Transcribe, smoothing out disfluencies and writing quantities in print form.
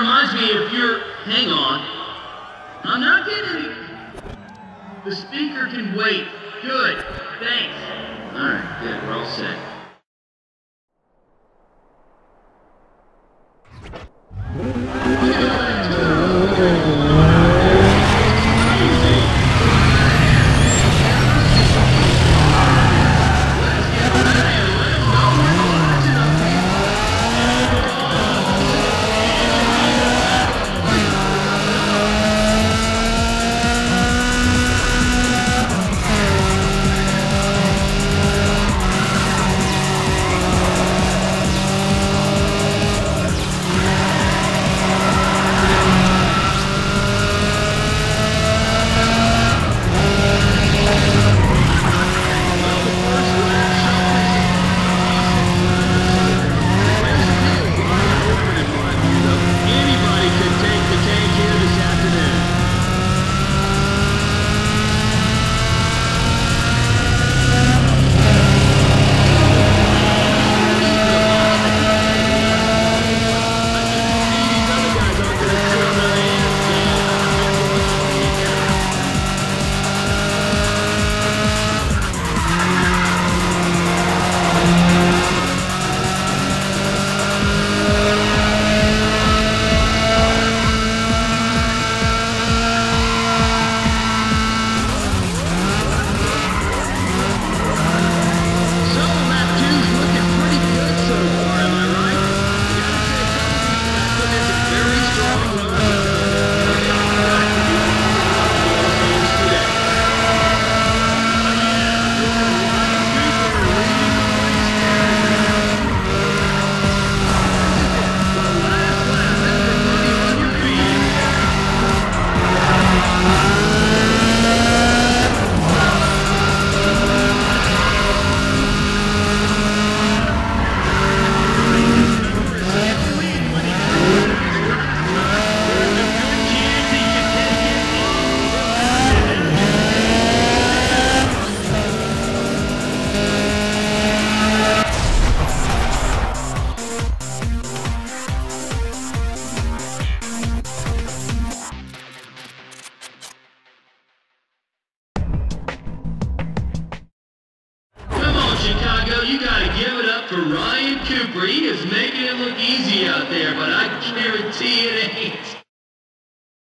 reminds me, if you're... Hang on. I'm not getting it. The speaker can wait. Good. Thanks. Alright, good. We're all set. Chicago, you gotta give it up for Ryan Cooper. He is making it look easy out there, but I guarantee it ain't.